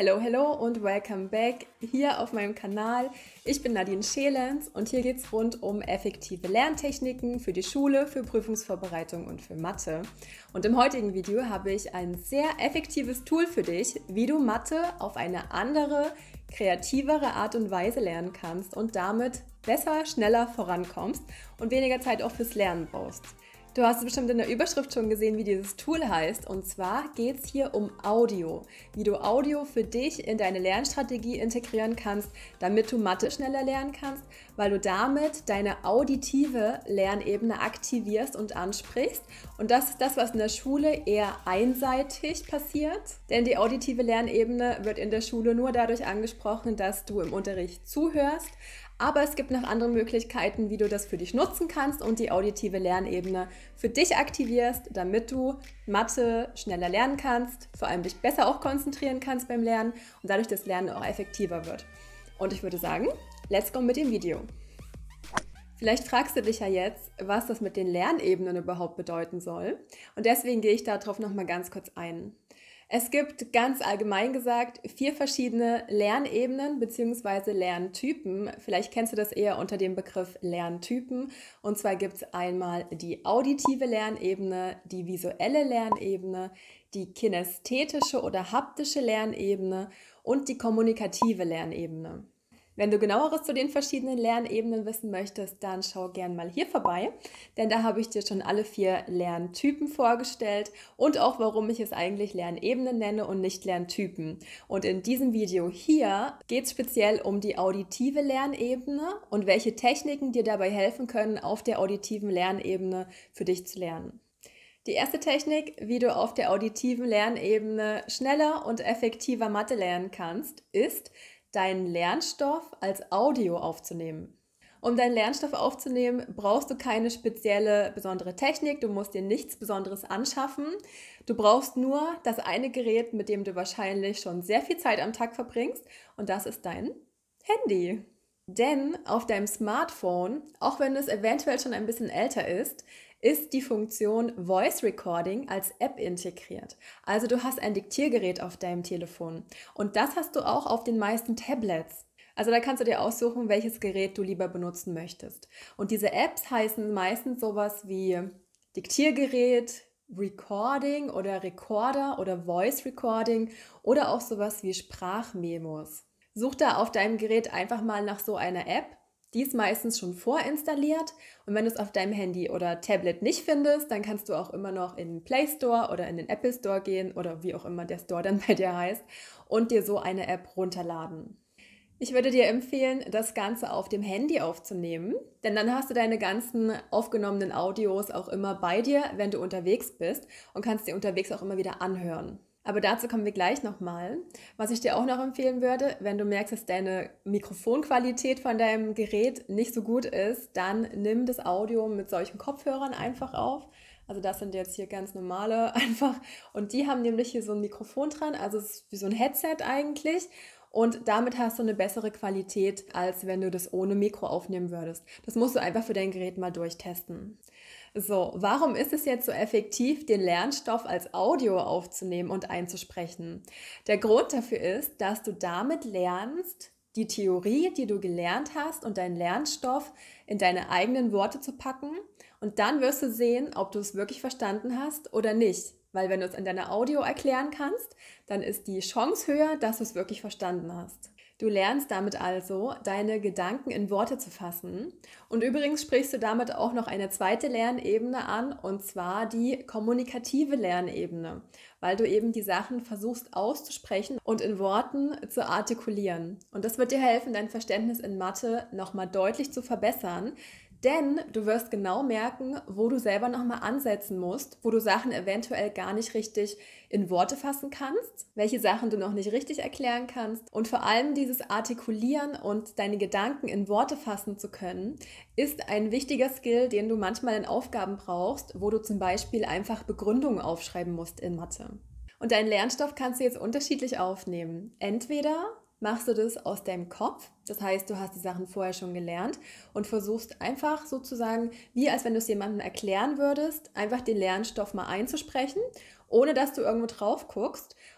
Hello und welcome back hier auf meinem Kanal. Ich bin Nadine Scheelens und hier geht es rund um effektive Lerntechniken für die Schule, für Prüfungsvorbereitung und für Mathe. Und im heutigen Video habe ich ein sehr effektives Tool für dich, wie du Mathe auf eine andere, kreativere Art und Weise lernen kannst und damit besser, schneller vorankommst und weniger Zeit auch fürs Lernen brauchst. Du hast bestimmt in der Überschrift schon gesehen, wie dieses Tool heißt. Und zwar geht es hier um Audio. Wie du Audio für dich in deine Lernstrategie integrieren kannst, damit du Mathe schneller lernen kannst, weil du damit deine auditive Lernebene aktivierst und ansprichst. Und das ist das, was in der Schule eher einseitig passiert. Denn die auditive Lernebene wird in der Schule nur dadurch angesprochen, dass du im Unterricht zuhörst. Aber es gibt noch andere Möglichkeiten, wie du das für dich nutzen kannst und die auditive Lernebene für dich aktivierst, damit du Mathe schneller lernen kannst, vor allem dich besser auch konzentrieren kannst beim Lernen und dadurch das Lernen auch effektiver wird. Und ich würde sagen, let's go mit dem Video. Vielleicht fragst du dich ja jetzt, was das mit den Lernebenen überhaupt bedeuten soll. Und deswegen gehe ich darauf nochmal ganz kurz ein. Es gibt ganz allgemein gesagt 4 verschiedene Lernebenen bzw. Lerntypen. Vielleicht kennst du das eher unter dem Begriff Lerntypen. Und zwar gibt es einmal die auditive Lernebene, die visuelle Lernebene, die kinästhetische oder haptische Lernebene und die kommunikative Lernebene. Wenn du genaueres zu den verschiedenen Lernebenen wissen möchtest, dann schau gern mal hier vorbei, denn da habe ich dir schon alle 4 Lerntypen vorgestellt und auch, warum ich es eigentlich Lernebenen nenne und nicht Lerntypen. Und in diesem Video hier geht es speziell um die auditive Lernebene und welche Techniken dir dabei helfen können, auf der auditiven Lernebene für dich zu lernen. Die erste Technik, wie du auf der auditiven Lernebene schneller und effektiver Mathe lernen kannst, ist, deinen Lernstoff als Audio aufzunehmen. Um deinen Lernstoff aufzunehmen, brauchst du keine spezielle, besondere Technik. Du musst dir nichts Besonderes anschaffen. Du brauchst nur das eine Gerät, mit dem du wahrscheinlich schon sehr viel Zeit am Tag verbringst. Und das ist dein Handy. Denn auf deinem Smartphone, auch wenn es eventuell schon ein bisschen älter ist die Funktion Voice Recording als App integriert. Also du hast ein Diktiergerät auf deinem Telefon und das hast du auch auf den meisten Tablets. Also da kannst du dir aussuchen, welches Gerät du lieber benutzen möchtest. Und diese Apps heißen meistens sowas wie Diktiergerät, Recording oder Recorder oder Voice Recording oder auch sowas wie Sprachmemos. Such da auf deinem Gerät einfach mal nach so einer App. Die ist meistens schon vorinstalliert und wenn du es auf deinem Handy oder Tablet nicht findest, dann kannst du auch immer noch in den Play Store oder in den Apple Store gehen oder wie auch immer der Store dann bei dir heißt und dir so eine App runterladen. Ich würde dir empfehlen, das Ganze auf dem Handy aufzunehmen, denn dann hast du deine ganzen aufgenommenen Audios auch immer bei dir, wenn du unterwegs bist und kannst dir unterwegs auch immer wieder anhören. Aber dazu kommen wir gleich nochmal. Was ich dir auch noch empfehlen würde, wenn du merkst, dass deine Mikrofonqualität von deinem Gerät nicht so gut ist, dann nimm das Audio mit solchen Kopfhörern einfach auf. Also das sind jetzt hier ganz normale einfach. Und die haben nämlich hier so ein Mikrofon dran, also es ist wie so ein Headset eigentlich. Und damit hast du eine bessere Qualität, als wenn du das ohne Mikro aufnehmen würdest. Das musst du einfach für dein Gerät mal durchtesten. So, warum ist es jetzt so effektiv, den Lernstoff als Audio aufzunehmen und einzusprechen? Der Grund dafür ist, dass du damit lernst, die Theorie, die du gelernt hast und deinen Lernstoff in deine eigenen Worte zu packen und dann wirst du sehen, ob du es wirklich verstanden hast oder nicht. Weil wenn du es in deiner Audio erklären kannst, dann ist die Chance höher, dass du es wirklich verstanden hast. Du lernst damit also, deine Gedanken in Worte zu fassen. Und übrigens sprichst du damit auch noch eine zweite Lernebene an, und zwar die kommunikative Lernebene, weil du eben die Sachen versuchst auszusprechen und in Worten zu artikulieren. Und das wird dir helfen, dein Verständnis in Mathe nochmal deutlich zu verbessern. Denn du wirst genau merken, wo du selber nochmal ansetzen musst, wo du Sachen eventuell gar nicht richtig in Worte fassen kannst, welche Sachen du noch nicht richtig erklären kannst. Und vor allem dieses Artikulieren und deine Gedanken in Worte fassen zu können, ist ein wichtiger Skill, den du manchmal in Aufgaben brauchst, wo du zum Beispiel einfach Begründungen aufschreiben musst in Mathe. Und deinen Lernstoff kannst du jetzt unterschiedlich aufnehmen. Entweder machst du das aus deinem Kopf, das heißt, du hast die Sachen vorher schon gelernt und versuchst einfach sozusagen, wie als wenn du es jemandem erklären würdest, einfach den Lernstoff mal einzusprechen, ohne dass du irgendwo drauf guckst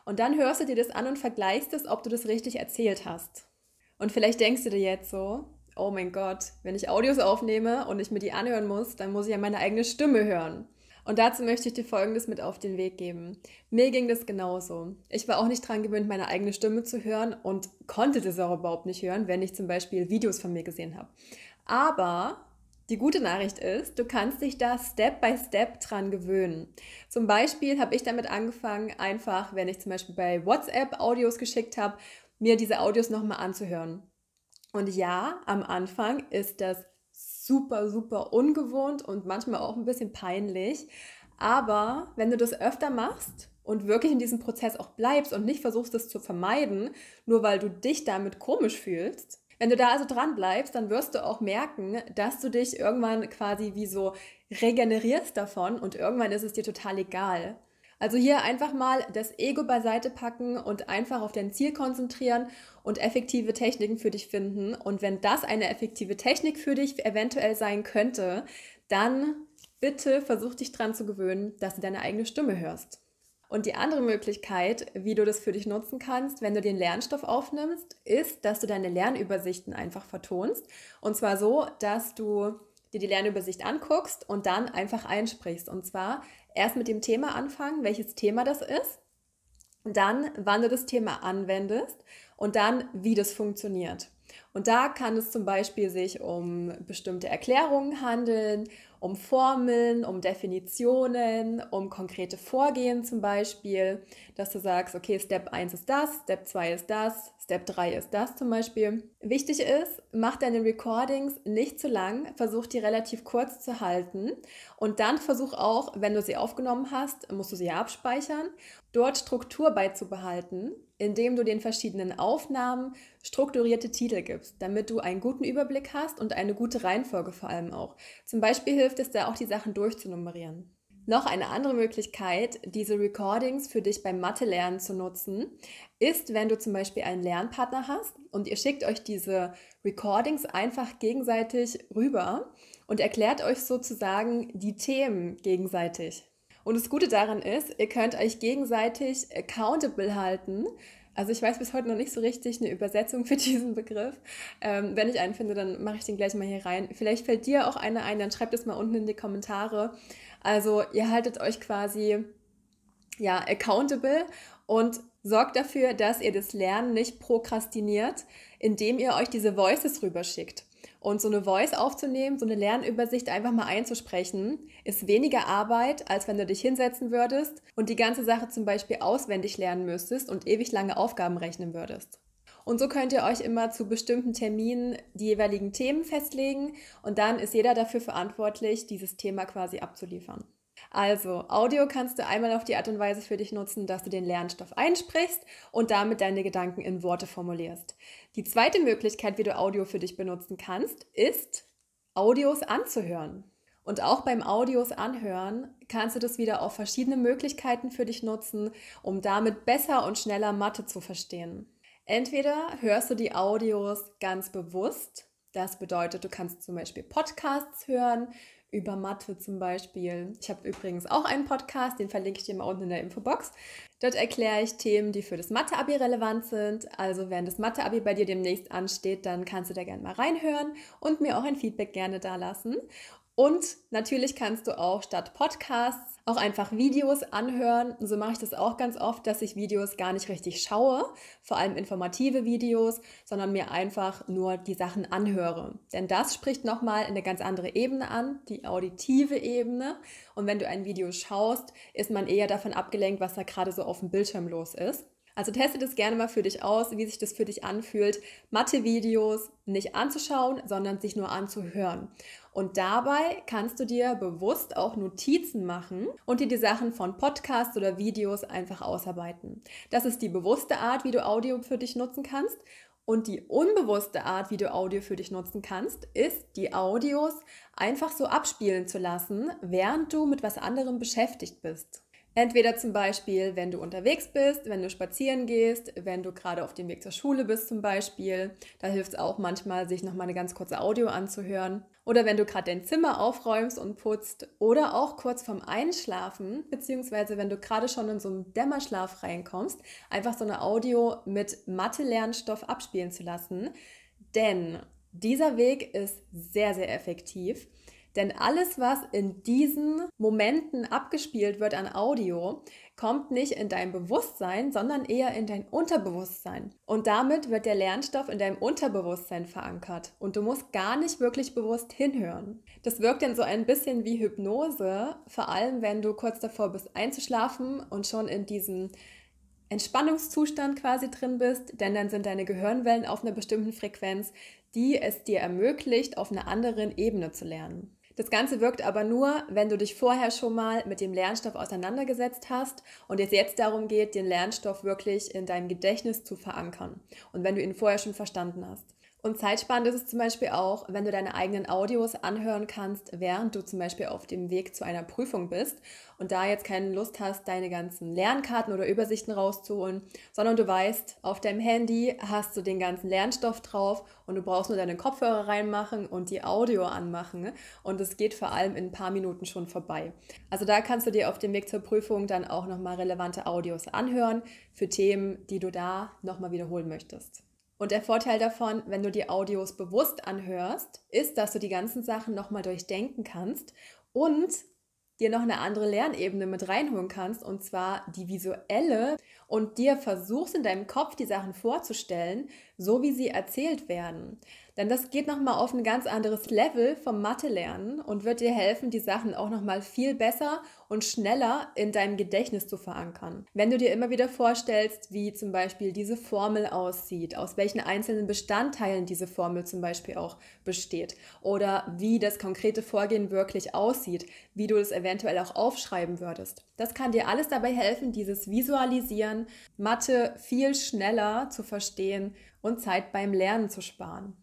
Und dann hörst du dir das an und vergleichst es, ob du das richtig erzählt hast. Und vielleicht denkst du dir jetzt so, oh mein Gott, wenn ich Audios aufnehme und ich mir die anhören muss, dann muss ich ja meine eigene Stimme hören. Und dazu möchte ich dir Folgendes mit auf den Weg geben. Mir ging das genauso. Ich war auch nicht dran gewöhnt, meine eigene Stimme zu hören und konnte das auch überhaupt nicht hören, wenn ich zum Beispiel Videos von mir gesehen habe. Aber die gute Nachricht ist, du kannst dich da Step by Step dran gewöhnen. Zum Beispiel habe ich damit angefangen, einfach, wenn ich zum Beispiel bei WhatsApp Audios geschickt habe, mir diese Audios nochmal anzuhören. Und ja, am Anfang ist das super, super ungewohnt und manchmal auch ein bisschen peinlich. Aber wenn du das öfter machst und wirklich in diesem Prozess auch bleibst und nicht versuchst, das zu vermeiden, nur weil du dich damit komisch fühlst, wenn du da also dran bleibst, dann wirst du auch merken, dass du dich irgendwann quasi wie so regenerierst davon und irgendwann ist es dir total egal. Also hier einfach mal das Ego beiseite packen und einfach auf dein Ziel konzentrieren und effektive Techniken für dich finden. Und wenn das eine effektive Technik für dich eventuell sein könnte, dann bitte versuch dich dran zu gewöhnen, dass du deine eigene Stimme hörst. Und die andere Möglichkeit, wie du das für dich nutzen kannst, wenn du den Lernstoff aufnimmst, ist, dass du deine Lernübersichten einfach vertonst. Und zwar so, dass du dir die Lernübersicht anguckst und dann einfach einsprichst. Und zwar erst mit dem Thema anfangen, welches Thema das ist, dann, wann du das Thema anwendest und dann, wie das funktioniert. Und da kann es zum Beispiel sich um bestimmte Erklärungen handeln, um Formeln, um Definitionen, um konkrete Vorgehen zum Beispiel, dass du sagst, okay, Step 1 ist das, Step 2 ist das, Step 3 ist das zum Beispiel. Wichtig ist, mach deine Recordings nicht zu lang, versuch die relativ kurz zu halten und dann versuch auch, wenn du sie aufgenommen hast, musst du sie abspeichern, dort Struktur beizubehalten, indem du den verschiedenen Aufnahmen strukturierte Titel gibst, damit du einen guten Überblick hast und eine gute Reihenfolge vor allem auch. Zum Beispiel hilft es da auch, die Sachen durchzunummerieren. Noch eine andere Möglichkeit, diese Recordings für dich beim Mathe-Lernen zu nutzen, ist, wenn du zum Beispiel einen Lernpartner hast und ihr schickt euch diese Recordings einfach gegenseitig rüber und erklärt euch sozusagen die Themen gegenseitig. Und das Gute daran ist, ihr könnt euch gegenseitig accountable halten. Also ich weiß bis heute noch nicht so richtig eine Übersetzung für diesen Begriff. Wenn ich einen finde, dann mache ich den gleich mal hier rein. Vielleicht fällt dir auch einer ein, dann schreibt es mal unten in die Kommentare. Also ihr haltet euch quasi accountable und sorgt dafür, dass ihr das Lernen nicht prokrastiniert, indem ihr euch diese Voices rüberschickt. Und so eine Voice aufzunehmen, so eine Lernübersicht einfach mal einzusprechen, ist weniger Arbeit, als wenn du dich hinsetzen würdest und die ganze Sache zum Beispiel auswendig lernen müsstest und ewig lange Aufgaben rechnen würdest. Und so könnt ihr euch immer zu bestimmten Terminen die jeweiligen Themen festlegen und dann ist jeder dafür verantwortlich, dieses Thema quasi abzuliefern. Also, Audio kannst du einmal auf die Art und Weise für dich nutzen, dass du den Lernstoff einsprichst und damit deine Gedanken in Worte formulierst. Die zweite Möglichkeit, wie du Audio für dich benutzen kannst, ist, Audios anzuhören. Und auch beim Audios anhören kannst du das wieder auf verschiedene Möglichkeiten für dich nutzen, um damit besser und schneller Mathe zu verstehen. Entweder hörst du die Audios ganz bewusst, das bedeutet, du kannst zum Beispiel Podcasts hören, über Mathe zum Beispiel. Ich habe übrigens auch einen Podcast, den verlinke ich dir mal unten in der Infobox. Dort erkläre ich Themen, die für das Mathe-Abi relevant sind. Also wenn das Mathe-Abi bei dir demnächst ansteht, dann kannst du da gerne mal reinhören und mir auch ein Feedback gerne dalassen. Und natürlich kannst du auch statt Podcasts auch einfach Videos anhören. So mache ich das auch ganz oft, dass ich Videos gar nicht richtig schaue, vor allem informative Videos, sondern mir einfach nur die Sachen anhöre. Denn das spricht nochmal eine ganz andere Ebene an, die auditive Ebene. Und wenn du ein Video schaust, ist man eher davon abgelenkt, was da gerade so auf dem Bildschirm los ist. Also teste das gerne mal für dich aus, wie sich das für dich anfühlt, Mathe-Videos nicht anzuschauen, sondern sich nur anzuhören. Und dabei kannst du dir bewusst auch Notizen machen und dir die Sachen von Podcasts oder Videos einfach ausarbeiten. Das ist die bewusste Art, wie du Audio für dich nutzen kannst. Und die unbewusste Art, wie du Audio für dich nutzen kannst, ist, die Audios einfach so abspielen zu lassen, während du mit was anderem beschäftigt bist. Entweder zum Beispiel, wenn du unterwegs bist, wenn du spazieren gehst, wenn du gerade auf dem Weg zur Schule bist zum Beispiel. Da hilft es auch manchmal, sich nochmal eine ganz kurze Audio anzuhören. Oder wenn du gerade dein Zimmer aufräumst und putzt. Oder auch kurz vorm Einschlafen, beziehungsweise wenn du gerade schon in so einen Dämmerschlaf reinkommst, einfach so eine Audio mit Mathe-Lernstoff abspielen zu lassen. Denn dieser Weg ist sehr, sehr effektiv. Denn alles, was in diesen Momenten abgespielt wird an Audio, kommt nicht in dein Bewusstsein, sondern eher in dein Unterbewusstsein. Und damit wird der Lernstoff in deinem Unterbewusstsein verankert. Und du musst gar nicht wirklich bewusst hinhören. Das wirkt dann so ein bisschen wie Hypnose, vor allem wenn du kurz davor bist einzuschlafen und schon in diesem Entspannungszustand quasi drin bist, denn dann sind deine Gehirnwellen auf einer bestimmten Frequenz, die es dir ermöglicht, auf einer anderen Ebene zu lernen. Das Ganze wirkt aber nur, wenn du dich vorher schon mal mit dem Lernstoff auseinandergesetzt hast und es jetzt darum geht, den Lernstoff wirklich in deinem Gedächtnis zu verankern und wenn du ihn vorher schon verstanden hast. Und zeitsparend ist es zum Beispiel auch, wenn du deine eigenen Audios anhören kannst, während du zum Beispiel auf dem Weg zu einer Prüfung bist und da jetzt keine Lust hast, deine ganzen Lernkarten oder Übersichten rauszuholen, sondern du weißt, auf deinem Handy hast du den ganzen Lernstoff drauf und du brauchst nur deine Kopfhörer reinmachen und die Audio anmachen und es geht vor allem in ein paar Minuten schon vorbei. Also da kannst du dir auf dem Weg zur Prüfung dann auch nochmal relevante Audios anhören für Themen, die du da nochmal wiederholen möchtest. Und der Vorteil davon, wenn du die Audios bewusst anhörst, ist, dass du die ganzen Sachen nochmal durchdenken kannst und dir noch eine andere Lernebene mit reinholen kannst, und zwar die visuelle, und dir versuchst in deinem Kopf die Sachen vorzustellen, so wie sie erzählt werden. Denn das geht nochmal auf ein ganz anderes Level vom Mathe-Lernen und wird dir helfen, die Sachen auch nochmal viel besser und schneller in deinem Gedächtnis zu verankern. Wenn du dir immer wieder vorstellst, wie zum Beispiel diese Formel aussieht, aus welchen einzelnen Bestandteilen diese Formel zum Beispiel auch besteht oder wie das konkrete Vorgehen wirklich aussieht, wie du es eventuell auch aufschreiben würdest. Das kann dir alles dabei helfen, dieses Visualisieren, Mathe viel schneller zu verstehen und Zeit beim Lernen zu sparen.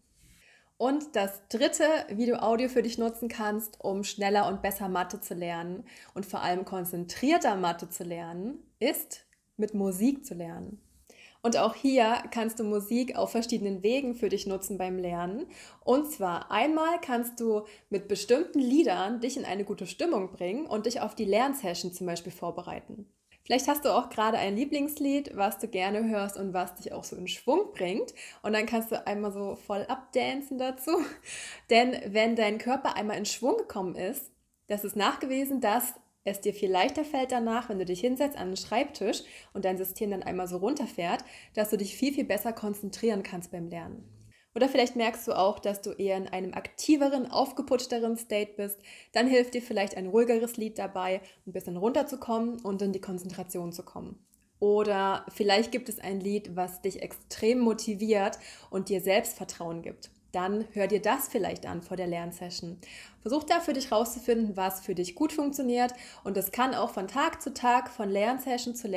Und das dritte, wie du Audio für dich nutzen kannst, um schneller und besser Mathe zu lernen und vor allem konzentrierter Mathe zu lernen, ist mit Musik zu lernen. Und auch hier kannst du Musik auf verschiedenen Wegen für dich nutzen beim Lernen. Und zwar einmal kannst du mit bestimmten Liedern dich in eine gute Stimmung bringen und dich auf die Lernsession zum Beispiel vorbereiten. Vielleicht hast du auch gerade ein Lieblingslied, was du gerne hörst und was dich auch so in Schwung bringt. Und dann kannst du einmal so voll abdancen dazu. Denn wenn dein Körper einmal in Schwung gekommen ist, das ist nachgewiesen, dass es dir viel leichter fällt danach, wenn du dich hinsetzt an den Schreibtisch und dein System dann einmal so runterfährt, dass du dich viel, viel besser konzentrieren kannst beim Lernen. Oder vielleicht merkst du auch, dass du eher in einem aktiveren, aufgeputschteren State bist. Dann hilft dir vielleicht ein ruhigeres Lied dabei, ein bisschen runterzukommen und in die Konzentration zu kommen. Oder vielleicht gibt es ein Lied, was dich extrem motiviert und dir Selbstvertrauen gibt. Dann hör dir das vielleicht an vor der Lernsession. Versuch da für dich rauszufinden, was für dich gut funktioniert. Und das kann auch von Tag zu Tag, von Lernsession zu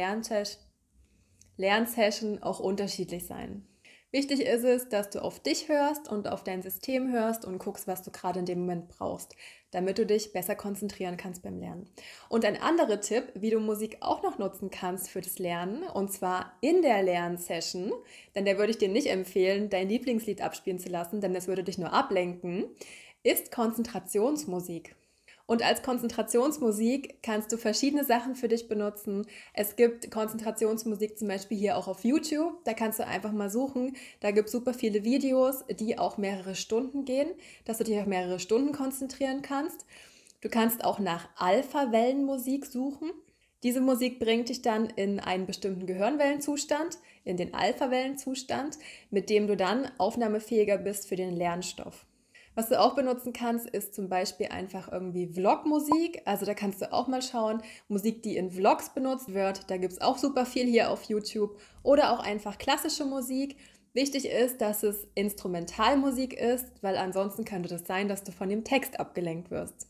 Lernsession auch unterschiedlich sein. Wichtig ist es, dass du auf dich hörst und auf dein System hörst und guckst, was du gerade in dem Moment brauchst, damit du dich besser konzentrieren kannst beim Lernen. Und ein anderer Tipp, wie du Musik auch noch nutzen kannst für das Lernen, und zwar in der Lernsession, denn da würde ich dir nicht empfehlen, dein Lieblingslied abspielen zu lassen, denn das würde dich nur ablenken, ist Konzentrationsmusik. Und als Konzentrationsmusik kannst du verschiedene Sachen für dich benutzen. Es gibt Konzentrationsmusik zum Beispiel hier auch auf YouTube. Da kannst du einfach mal suchen. Da gibt es super viele Videos, die auch mehrere Stunden gehen, dass du dich auf mehrere Stunden konzentrieren kannst. Du kannst auch nach Alpha-Wellenmusik suchen. Diese Musik bringt dich dann in einen bestimmten Gehirnwellenzustand, in den Alpha-Wellenzustand, mit dem du dann aufnahmefähiger bist für den Lernstoff. Was du auch benutzen kannst, ist zum Beispiel einfach irgendwie Vlog-Musik. Also da kannst du auch mal schauen, Musik, die in Vlogs benutzt wird. Da gibt es auch super viel hier auf YouTube. Oder auch einfach klassische Musik. Wichtig ist, dass es Instrumentalmusik ist, weil ansonsten könnte das sein, dass du von dem Text abgelenkt wirst.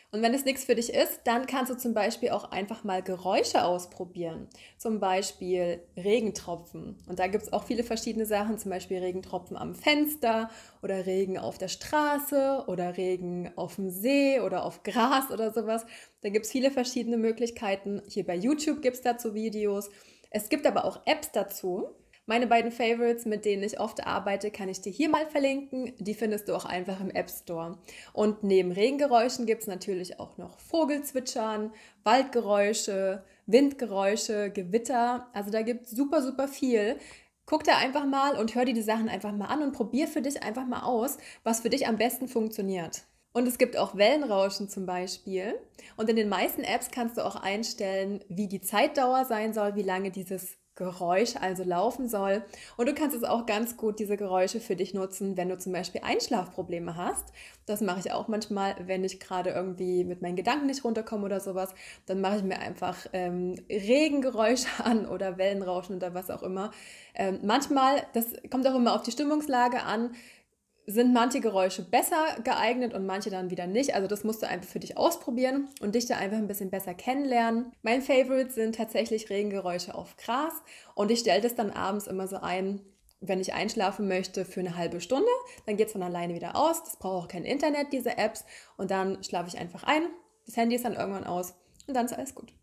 Und wenn es nichts für dich ist, dann kannst du zum Beispiel auch einfach mal Geräusche ausprobieren. Zum Beispiel Regentropfen. Und da gibt es auch viele verschiedene Sachen, zum Beispiel Regentropfen am Fenster oder Regen auf der Straße oder Regen auf dem See oder auf Gras oder sowas. Da gibt es viele verschiedene Möglichkeiten. Hier bei YouTube gibt es dazu Videos. Es gibt aber auch Apps dazu. Meine beiden Favorites, mit denen ich oft arbeite, kann ich dir hier mal verlinken. Die findest du auch einfach im App Store. Und neben Regengeräuschen gibt es natürlich auch noch Vogelzwitschern, Waldgeräusche, Windgeräusche, Gewitter. Also da gibt es super, super viel. Guck da einfach mal und hör dir die Sachen einfach mal an und probier für dich einfach mal aus, was für dich am besten funktioniert. Und es gibt auch Wellenrauschen zum Beispiel. Und in den meisten Apps kannst du auch einstellen, wie die Zeitdauer sein soll, wie lange dieses Geräusch also laufen soll. Und du kannst es auch ganz gut, diese Geräusche für dich nutzen, wenn du zum Beispiel Einschlafprobleme hast. Das mache ich auch manchmal, wenn ich gerade irgendwie mit meinen Gedanken nicht runterkomme oder sowas. Dann mache ich mir einfach Regengeräusche an oder Wellenrauschen oder was auch immer. Manchmal, das kommt auch immer auf die Stimmungslage an, sind manche Geräusche besser geeignet und manche dann wieder nicht. Also das musst du einfach für dich ausprobieren und dich da einfach ein bisschen besser kennenlernen. Mein Favorite sind tatsächlich Regengeräusche auf Gras und ich stelle das dann abends immer so ein, wenn ich einschlafen möchte, für eine halbe Stunde. Dann geht es von alleine wieder aus. Das braucht auch kein Internet, diese Apps. Und dann schlafe ich einfach ein. Das Handy ist dann irgendwann aus und dann ist alles gut.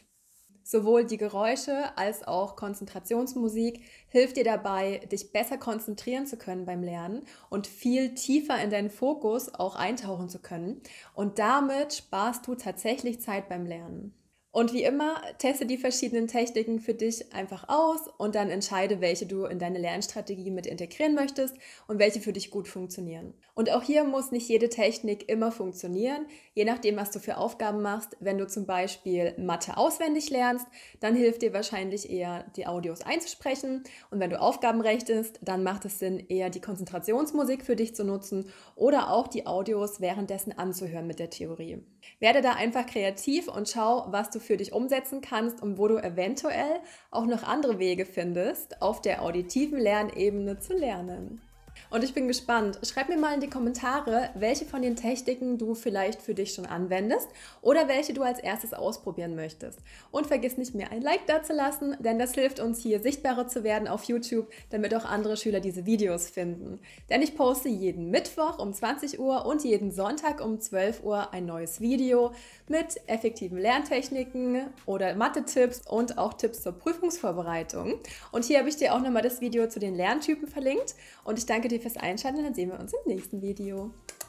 Sowohl die Geräusche als auch Konzentrationsmusik hilft dir dabei, dich besser konzentrieren zu können beim Lernen und viel tiefer in deinen Fokus auch eintauchen zu können. Und damit sparst du tatsächlich Zeit beim Lernen. Und wie immer, teste die verschiedenen Techniken für dich einfach aus und dann entscheide, welche du in deine Lernstrategie mit integrieren möchtest und welche für dich gut funktionieren. Und auch hier muss nicht jede Technik immer funktionieren, je nachdem, was du für Aufgaben machst. Wenn du zum Beispiel Mathe auswendig lernst, dann hilft dir wahrscheinlich eher, die Audios einzusprechen. Und wenn du Aufgaben rechnest, dann macht es Sinn, eher die Konzentrationsmusik für dich zu nutzen oder auch die Audios währenddessen anzuhören mit der Theorie. Werde da einfach kreativ und schau, was du für dich umsetzen kannst und wo du eventuell auch noch andere Wege findest, auf der auditiven Lernebene zu lernen. Und ich bin gespannt. Schreib mir mal in die Kommentare, welche von den Techniken du vielleicht für dich schon anwendest oder welche du als erstes ausprobieren möchtest. Und vergiss nicht, mir ein Like dazulassen, denn das hilft uns hier sichtbarer zu werden auf YouTube, damit auch andere Schüler diese Videos finden. Denn ich poste jeden Mittwoch um 20 Uhr und jeden Sonntag um 12 Uhr ein neues Video mit effektiven Lerntechniken oder Mathe-Tipps und auch Tipps zur Prüfungsvorbereitung. Und hier habe ich dir auch nochmal das Video zu den Lerntypen verlinkt und ich danke dir fürs Einschalten und dann sehen wir uns im nächsten Video.